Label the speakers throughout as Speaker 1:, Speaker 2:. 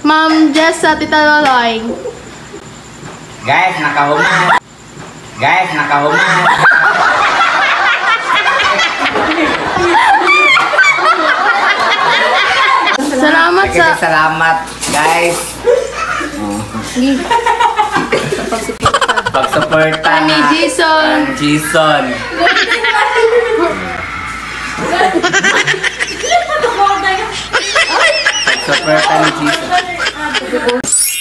Speaker 1: Ma'am Jess sa Tita Loloy.
Speaker 2: Guys, nakahuma. Guys, nakahuma.
Speaker 1: Salamat sa...
Speaker 2: Salamat, guys. Pag-suporta
Speaker 1: Ni Jason.
Speaker 2: Jason. Pag-suporta ni Jason.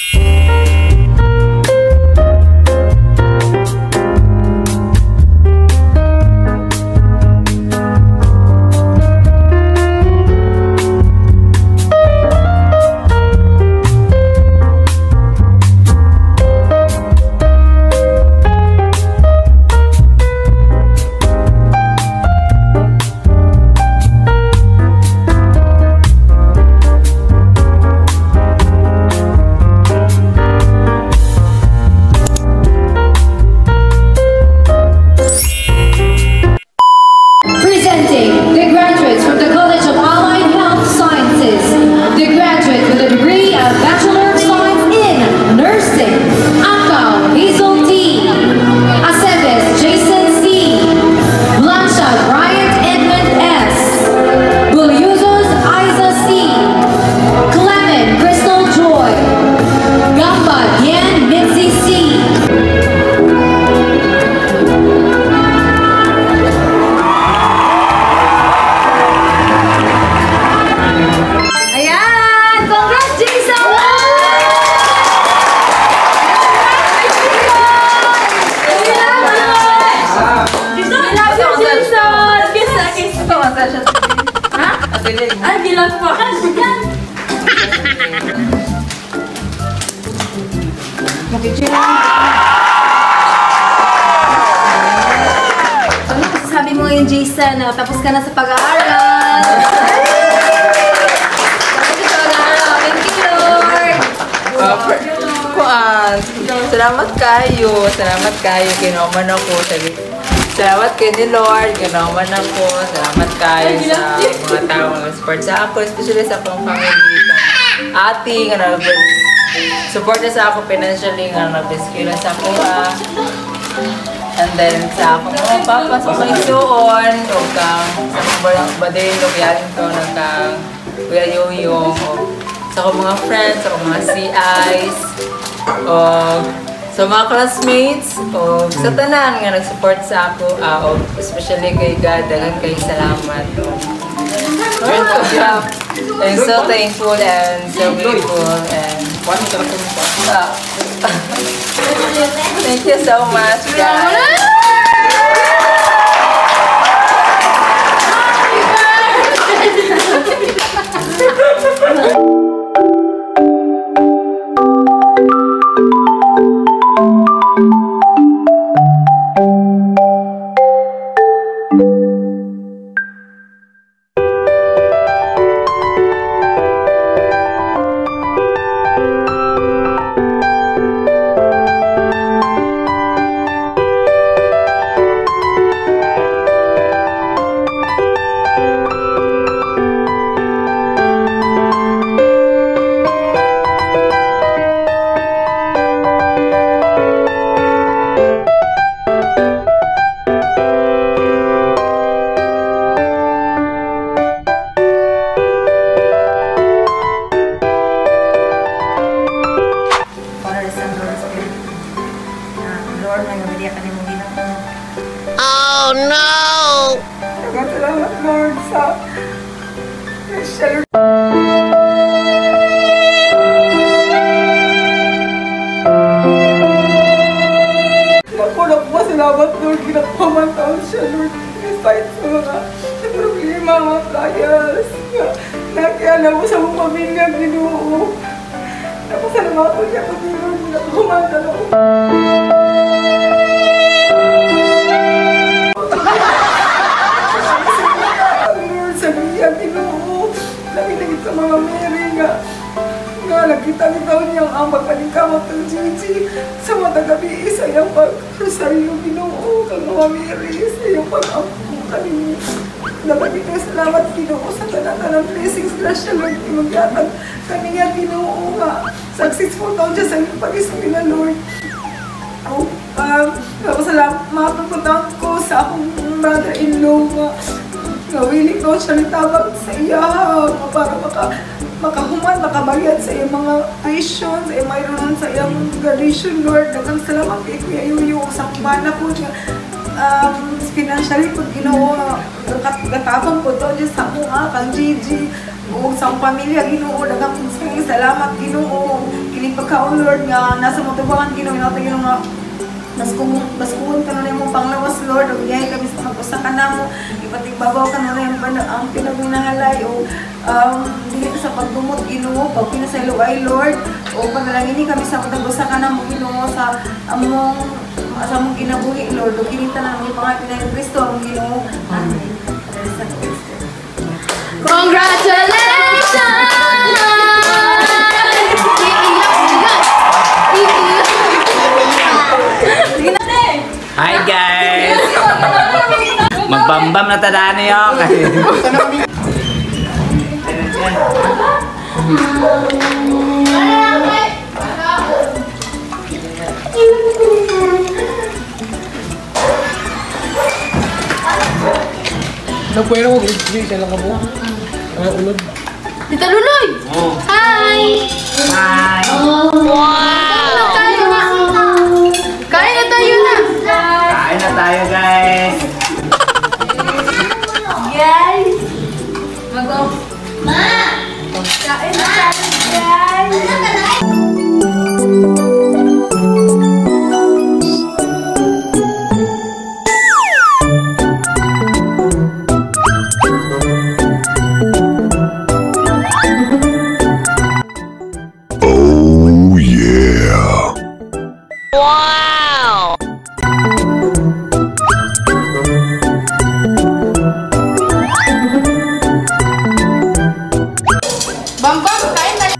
Speaker 1: Ay, bilang po. Mag-picture lang. Ano sabi mo yung Jason? Tapos ka na sa pag-aaral. Tapos ka sa pag-aaral. Thank you, Lord.
Speaker 3: Salamat kayo. Salamat kayo. Kinuman ako. Salamat kayo ni Lord. Kinuman ako. Salamat kayo sa mga tao nag-support sa ako. Especially sa akong family. Ate, nga support na sa ako financially. Nga nag-rescue na sa ako. And then sa akong mga papa sa mga isuon. O kang sa mga badin. O kaya rin ko. Kang kuya Yoyong. Sa akong mga friends. Sa akong mga CIs. O sa mga classmates, o sa tanan nga nag-support sa ako, especially kay God, daghang kay salamat. I'm so thankful and so grateful and thank you so much, guys.
Speaker 4: Oh no!
Speaker 3: Salamat Lord sa salamat Lord, ginagpamantaon siya Lord, despite sa mga problema, mga trials, nakiala mo sa mong pamilya, Ginoo. Napasalamat ko niya pati Lord, ginagpamantaon ako. Lord, sabihan Ginoo, lagi-lagi sa mga Mary nga nakita ni taon niyang ang pagpaningkamot ng Gigi sa matagabi sa iyang pag-rosaryo Ginoo kang mga Mary sa iyang pag-ampo.
Speaker 5: kanino. Dapat ikaw salamat Ginoo sa tanan ng blessings, grasya, Lord, imagyatag kaniya Ginoo nga. Successful daw dyan sa iyong pag-isip na, Lord. Salamat ko sa akong brother-in-law nga willing daw siya nitabag sa iya para makahuman, makabayad sa iyang mga tuition, sa iyang mayroon sa iyang graduation, Lord. Dagang salamat kay Kuya Yuyo sa kumana po niya. Financially po, Ginoo, katabang po to dyan sa mga kang Gigi o sa akong pamilya, Ginoo. Dagang salamat, Ginoo. Kinipagkaon, Lord, nga nasa motubangan, Ginoo, Ginoo nga Baskuhon ka na yung panglawas, Lord. Nagyay kami sa mag-usa ka na mo. Ipatigbabaw ka na yung ang pinagminahalay o dili sa pagbumot, Ginoo. Pag pinasaylo ay, Lord. O panalangini kami sa mag-usa ka na mo, Ginoo. Sa among ginabuhi, Lord. O kinita na ng pangapin ng Kristo, among Ginoo. Amen.
Speaker 1: Congratulations!
Speaker 2: Hi guys! Magbambam na tadaan niyo kasi...
Speaker 6: Nagpuwera ko, isa lang ka po. Ulod.
Speaker 1: Tita Luloy! Hi!
Speaker 2: Hi!
Speaker 4: Wow!
Speaker 1: Kain na tayo na!
Speaker 2: Kain na tayo guys!
Speaker 1: Guys! Kain na tayo, guys!
Speaker 4: Wow!
Speaker 1: Bambam, kain na!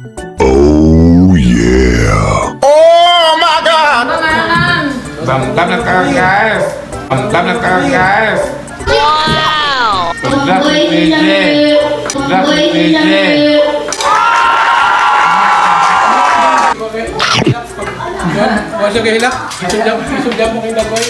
Speaker 6: Bambam na tayo, guys! Bambam na tayo, guys!
Speaker 4: Wow!
Speaker 6: Bambam na PJ! Bambam na PJ! Huwag siya kahilak. Isudya mo kayo na, boy.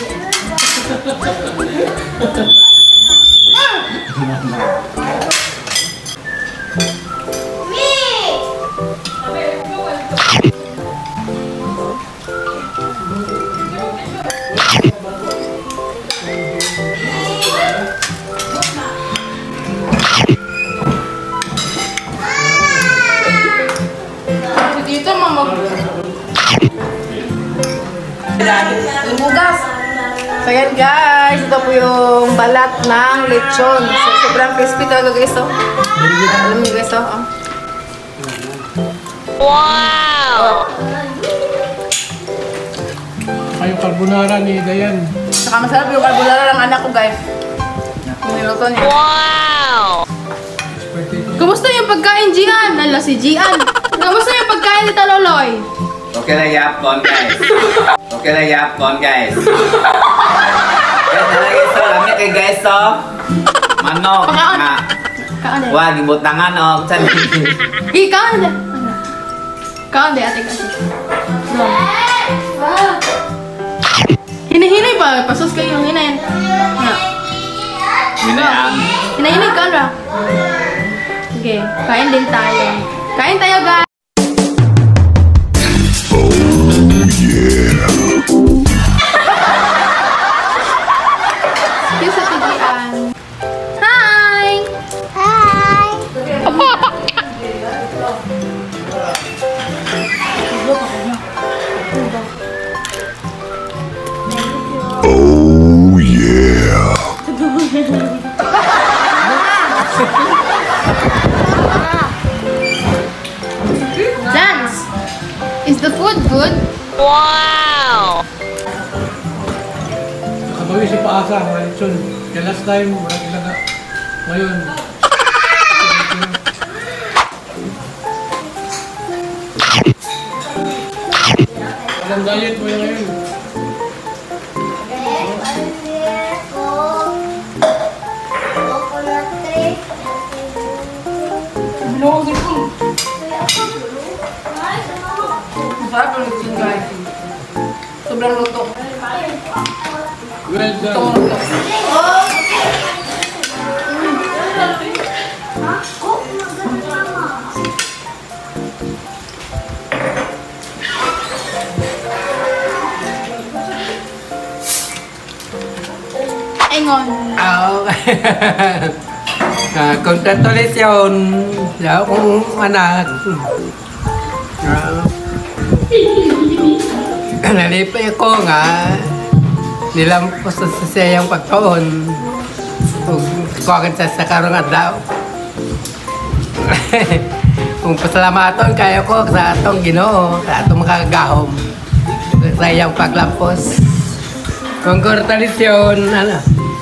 Speaker 1: Dito, mama. Lumugas. So yan guys, ito po yung balat ng lechon. So sobrang crispy talaga guys, oh. Alam niyo guys, oh.
Speaker 4: Wow!
Speaker 6: Ay, yung carbonara ni Dayan.
Speaker 1: Saka masarap yung carbonara ng anak ko guys. Yung niluto niya.
Speaker 4: Wow!
Speaker 1: Kumusta yung pagkain, Gian? Ala, si Gian. Kumusta yung pagkain ni Taloloy?
Speaker 2: Okay na yapon guys! Okay na yapon guys! Guys, nalagay so, lami kay guys so. Manok nga.
Speaker 1: Kaan eh.
Speaker 2: Wag, ibutangan o. Saan
Speaker 1: Kaan eh. Kaan eh, ate kasi. Hinahinay pa. Pasos kayo, hinahin.
Speaker 2: Minayang.
Speaker 1: Hinahinay ka, Ra. Okay, kain din tayo. Kain tayo, guys. Kiss sa tigian. Hi!
Speaker 4: Hi!
Speaker 1: Dance! Is the food good?
Speaker 4: Wow!
Speaker 6: Nakabawi si Paasa, mga lechon. Kaya last time, walang ilaga. Ngayon, walang diet mo yan ngayon.
Speaker 1: Masarap ang lechon guys. Sobrang luto.
Speaker 6: Well done.
Speaker 1: Itong luto.
Speaker 7: Ingon.
Speaker 6: Congratulations sa akong anak. Nalipay ko nga nilampos sa siyang pagkaon. Kung sa karong adlaw. Kung pasalamaton kayo ko sa atong Ginoo, sa atong makagahom sa iyang paglampos. Congratulations, ano?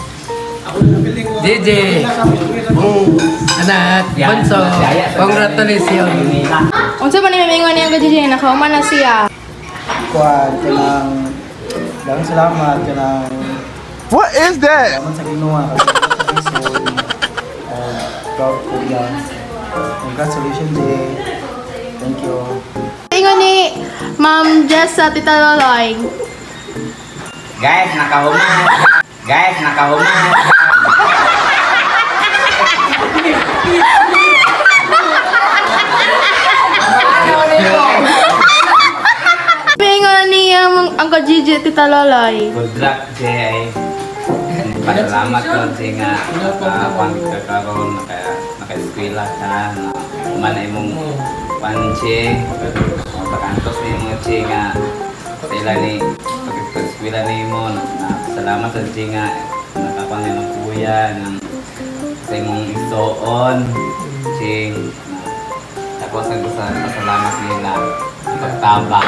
Speaker 6: DJ, anak, bunso, congratulations.
Speaker 7: Unsa man ni mingon niyang gadyo nakauman na siya.
Speaker 8: Kuan kanang daghang salamat kanang
Speaker 9: What is that?
Speaker 8: salamat sa Ginoo kasi proud ko yan. Congratulations, Jay. Thank you.
Speaker 7: Ingon ni Ma'am Jess sa Tita Loloy.
Speaker 2: Guys, nakahuman. Guys, nakahuman.
Speaker 7: Ingon ni ang Gigi Tita Loloy.
Speaker 2: Good luck, Jay. Pasalamat ko, Jay, nga pagkakaroon, naka-eskwela ka, umanay mong panche, pagkantos ni mo, Jay, nga sa ila ni pag-eskwela ni mo, salamat sa Jay, nga nakapangin ng kuya, sa imong isoon, Jay, tapos ang gusto pasalamat nila, pagtabang.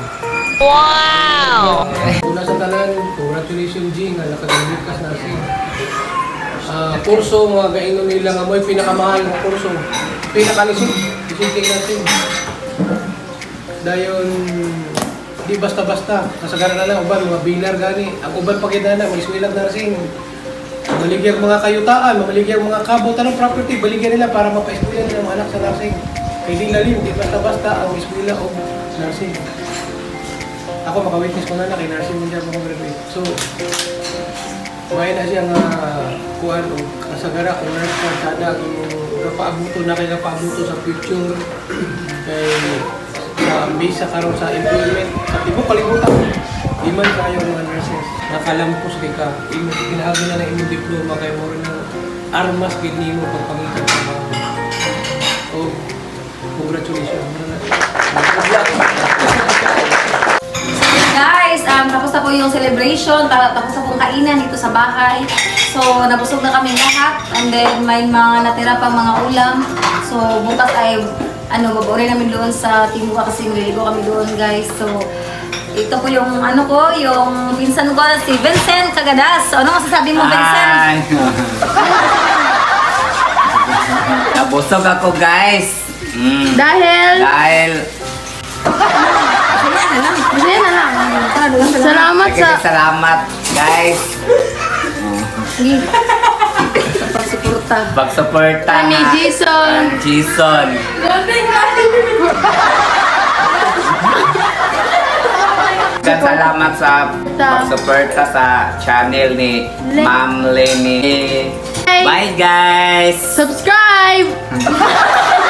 Speaker 4: Wow!
Speaker 6: Una sa tanan, congratulations Jing, nakagalikas na si kurso, mga gainon nila nga mo'y pinakamahal ng kurso. Pinakalisod, isiting natin. Dayon, di basta-basta, kasagaran na lang, uban, mga binar gani. Ang uban pagkita na, may iswilag na rasing. Maligyang mga kayutaan, maligyang mga kabo, tanong property, baligyan nila para mapa-eskwila nila mga anak sa nursing. Kaya di lalim, di basta-basta ang eskwila o nursing. Ako maka-witness ko na kay nursing mo dyan mga graduate. So, may na siyang kuhan o kasagara kung nurse ka, sada kung napaabuto na kayo napaabuto sa future kay sa visa karon sa employment. At ibo kalimutan, di man kayo mga nurses. Nakalampos kay ka, ginahagi na ng imong diploma kay mo rin ng armas gini mo pagpangitan sa mga. Oh, congratulations.
Speaker 10: Guys, tapos na po yung celebration, tapos na po yung kainan dito sa bahay. So, nabusog na kami lahat. And then, may mga natira pang mga ulam. So, bukas ay, babauri namin doon sa Timuga kasi nililigo kami doon, guys. So, ito po yung, yung pinsan ko, si Vincent Cagadas. So, ano masasabi mo, Vincent?
Speaker 2: Nabusog ako, guys.
Speaker 7: Dahil Masaya na lang. Salamat sa
Speaker 2: Salamat, guys.
Speaker 7: sa pagsuporta.
Speaker 2: Pagsuporta
Speaker 7: Ni Jason.
Speaker 2: Jason. Salamat sa pagsuporta sa channel ni Ma'am Lenny. Bye, guys.
Speaker 7: Subscribe!